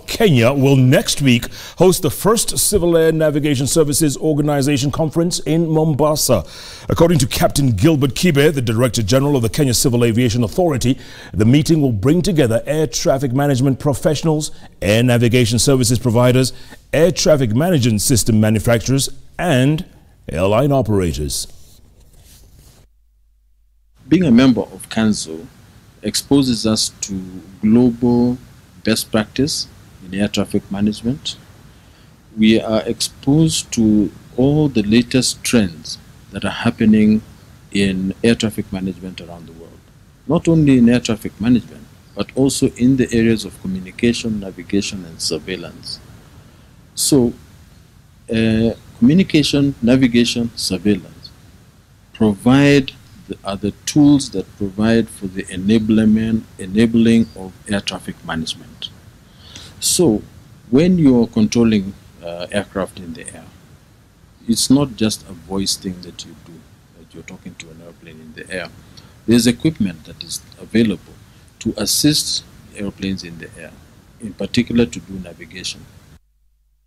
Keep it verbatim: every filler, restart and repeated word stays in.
Kenya will next week host the first Civil Air Navigation Services Organization Conference in Mombasa. According to Captain Gilbert Kibe, the Director General of the Kenya Civil Aviation Authority, the meeting will bring together air traffic management professionals, air navigation services providers, air traffic management system manufacturers, and airline operators. Being a member of CANSO exposes us to global best practice in air traffic management. We are exposed to all the latest trends that are happening in air traffic management around the world. Not only in air traffic management, but also in the areas of communication, navigation, and surveillance. So, uh, communication, navigation, surveillance provide the, are the tools that provide for the enablement, enabling of air traffic management. So, when you're controlling uh, aircraft in the air, it's not just a voice thing that you do, that you're talking to an airplane in the air. There's equipment that is available to assist airplanes in the air, in particular to do navigation.